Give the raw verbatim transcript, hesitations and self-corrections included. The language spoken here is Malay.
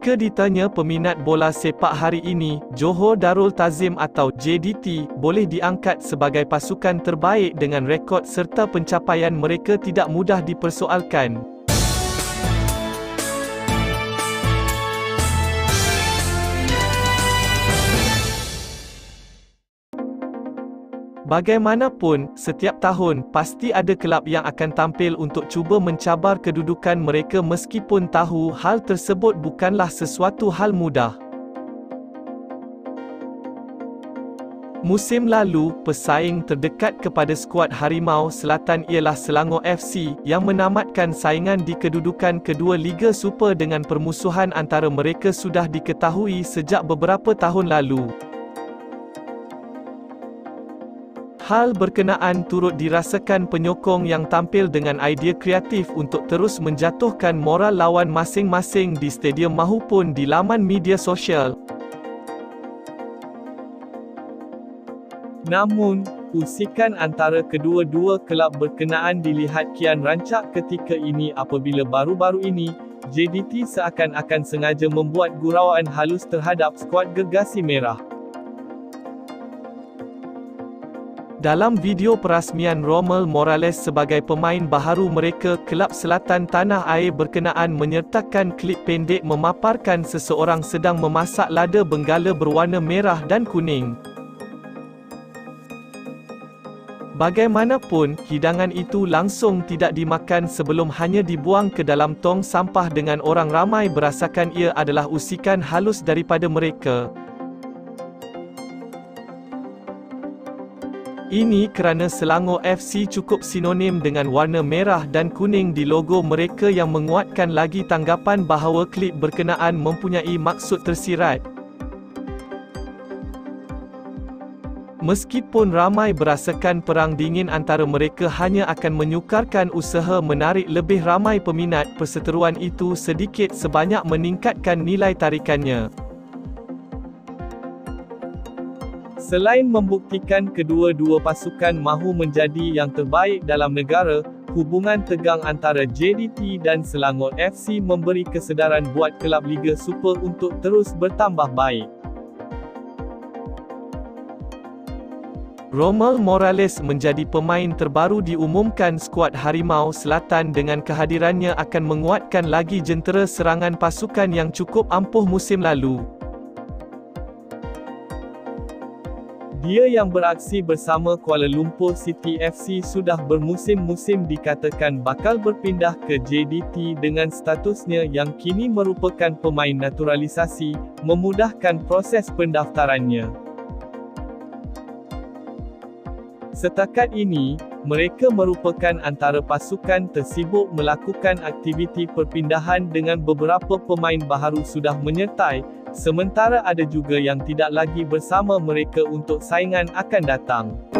Jika ditanya peminat bola sepak hari ini, Johor Darul Ta'zim atau J D T boleh diangkat sebagai pasukan terbaik dengan rekod serta pencapaian mereka tidak mudah dipersoalkan. Bagaimanapun, setiap tahun, pasti ada kelab yang akan tampil untuk cuba mencabar kedudukan mereka meskipun tahu hal tersebut bukanlah sesuatu hal mudah. Musim lalu, pesaing terdekat kepada skuad Harimau Selatan ialah Selangor F C, yang menamatkan saingan di kedudukan kedua Liga Super dengan permusuhan antara mereka sudah diketahui sejak beberapa tahun lalu. Hal berkenaan turut dirasakan penyokong yang tampil dengan idea kreatif untuk terus menjatuhkan moral lawan masing-masing di stadium mahupun di laman media sosial. Namun, usikan antara kedua-dua kelab berkenaan dilihat kian rancak ketika ini apabila baru-baru ini, J D T seakan-akan sengaja membuat gurauan halus terhadap skuad Gergasi Merah. Dalam video perasmian Rommel Morales sebagai pemain baharu mereka, kelab Selatan Tanah Air berkenaan menyertakan klip pendek memaparkan seseorang sedang memasak lada benggala berwarna merah dan kuning. Bagaimanapun, hidangan itu langsung tidak dimakan sebelum hanya dibuang ke dalam tong sampah dengan orang ramai berasakan ia adalah usikan halus daripada mereka. Ini kerana Selangor F C cukup sinonim dengan warna merah dan kuning di logo mereka yang menguatkan lagi tanggapan bahawa klip berkenaan mempunyai maksud tersirat. Meskipun ramai berasakan perang dingin antara mereka hanya akan menyukarkan usaha menarik lebih ramai peminat, perseteruan itu sedikit sebanyak meningkatkan nilai tarikannya. Selain membuktikan kedua-dua pasukan mahu menjadi yang terbaik dalam negara, hubungan tegang antara J D T dan Selangor F C memberi kesedaran buat kelab Liga Super untuk terus bertambah baik. Rommel Morales menjadi pemain terbaru diumumkan skuad Harimau Selatan dengan kehadirannya akan menguatkan lagi jentera serangan pasukan yang cukup ampuh musim lalu. Dia yang beraksi bersama Kuala Lumpur City F C sudah bermusim-musim dikatakan bakal berpindah ke J D T dengan statusnya yang kini merupakan pemain naturalisasi, memudahkan proses pendaftarannya. Setakat ini, mereka merupakan antara pasukan tersibuk melakukan aktiviti perpindahan dengan beberapa pemain baharu sudah menyertai, sementara ada juga yang tidak lagi bersama mereka untuk saingan akan datang.